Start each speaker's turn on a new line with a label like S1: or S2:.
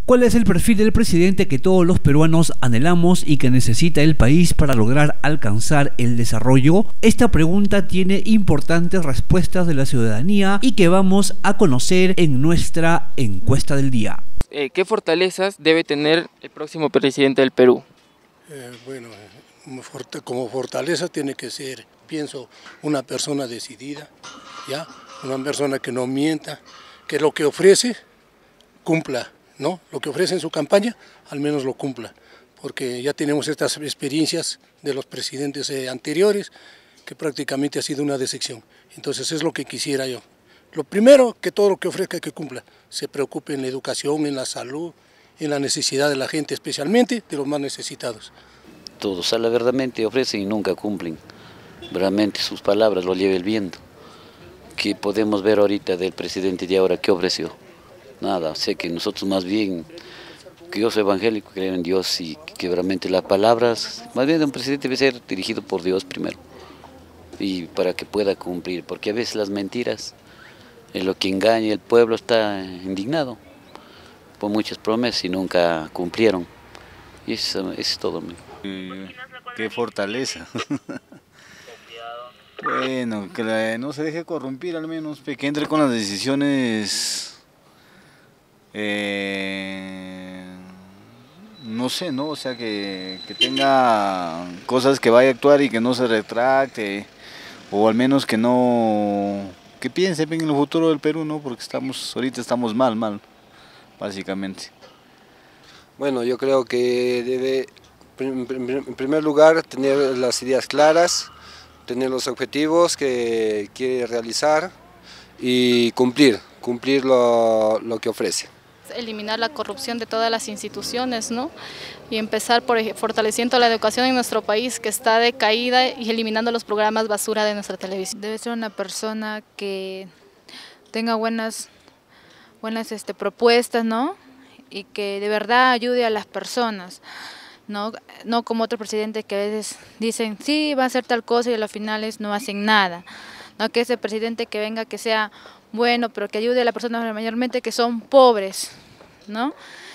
S1: ¿Cuál es el perfil del presidente que todos los peruanos anhelamos y que necesita el país para lograr alcanzar el desarrollo? Esta pregunta tiene importantes respuestas de la ciudadanía y que vamos a conocer en nuestra encuesta del día.
S2: ¿Qué fortalezas debe tener el próximo presidente del Perú?
S3: Como fortaleza tiene que ser, pienso, una persona decidida, ¿ya? Una persona que no mienta, que lo que ofrece cumpla, ¿no? Lo que ofrece en su campaña, al menos lo cumpla, porque ya tenemos estas experiencias de los presidentes anteriores, que prácticamente ha sido una decepción. Entonces es lo que quisiera yo. Lo primero, que todo lo que ofrezca que cumpla, se preocupe en la educación, en la salud, en la necesidad de la gente, especialmente de los más necesitados.
S4: Todos, verdaderamente ofrecen y nunca cumplen. Realmente sus palabras lo lleva el viento. ¿Qué podemos ver ahorita del presidente de ahora? ¿Qué ofreció? Nada, sé que nosotros más bien, que yo soy evangélico, creo en Dios y que realmente las palabras, más bien de un presidente debe ser dirigido por Dios primero. Y para que pueda cumplir, porque a veces las mentiras es lo que engaña y el pueblo está indignado por muchas promesas y nunca cumplieron. Y eso es todo.
S5: Qué fortaleza. Bueno, que no se deje corrompir al menos, que entre con las decisiones, no sé, ¿no? O sea, que tenga cosas que vaya a actuar y que no se retracte, o al menos que no, que piense bien en el futuro del Perú, ¿no? Porque ahorita estamos mal, básicamente.
S6: Bueno, yo creo que debe, en primer lugar, tener las ideas claras, tener los objetivos que quiere realizar y cumplir lo que ofrece.
S7: Eliminar la corrupción de todas las instituciones, ¿no? Y empezar por fortaleciendo la educación en nuestro país, que está decaída, y eliminando los programas basura de nuestra televisión.
S8: Debe ser una persona que tenga buenas propuestas, ¿no? Y que de verdad ayude a las personas, no como otros presidentes que a veces dicen sí, va a hacer tal cosa y a los finales no hacen nada. No, que ese presidente que venga, que sea bueno, pero que ayude a las personas mayormente que son pobres, ¿no?